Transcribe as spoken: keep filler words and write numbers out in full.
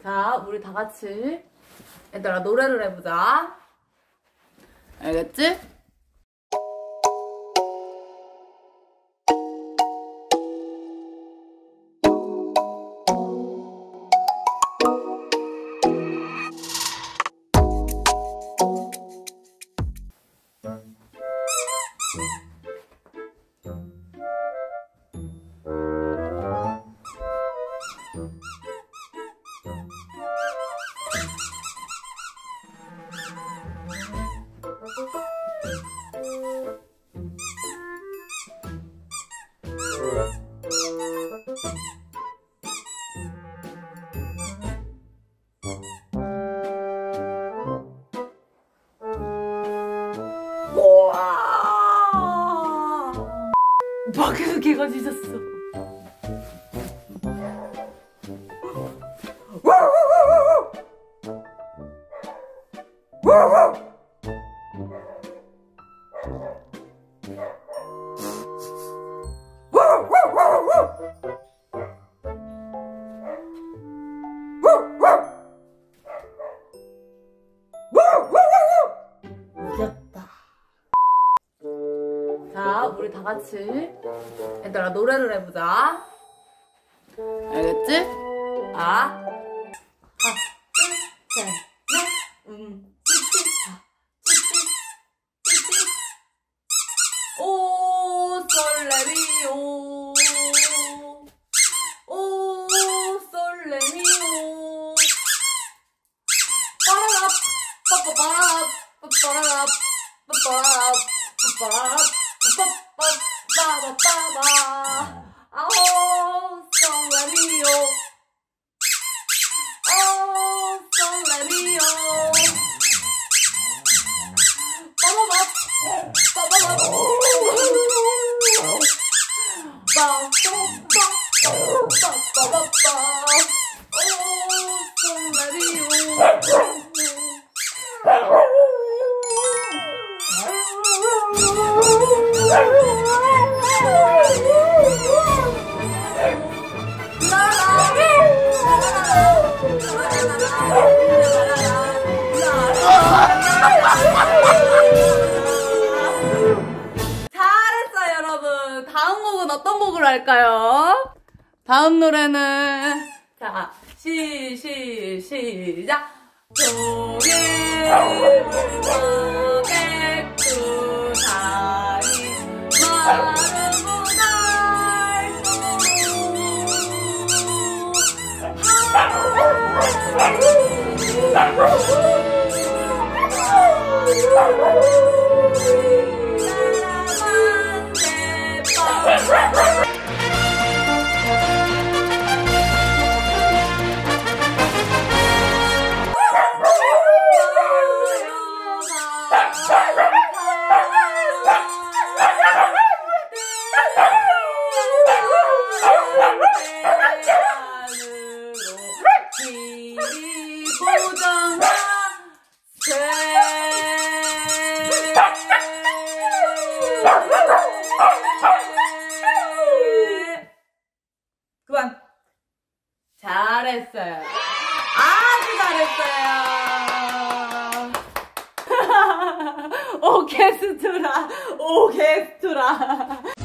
자, 우리 다 같이 얘들아 노래를 해보자. 알겠지? 밖에서 개가 짖었어. 이겼다. 자, 우리 다 같이 얘들아 노래를 해보자. 알겠지? 아, 하나, 둘, 셋, 넷, 음, 찌찌, 아, 찌찌, 찌찌. 오, 솔레미오, 오, 솔레미오. 빠라랍, 빠빠빠랍, 빠빠라랍, 빠빠랍, 빠빠랍, 빠빠빠빠빠빠. 아오, 솔레미오, 오, 솔레미오. 빠바밥, 빠바밥, 빠빠빠빠빠빠빠. 오, 솔레미오. 잘했어요 여러분. 다음 곡은 어떤 곡을 할까요? 다음 노래는 자 시, 시, 시작. 조개 물고개 두다리 마르고 그만. 잘했어요. 아주 잘했어요. 오케스트라, 오케스트라.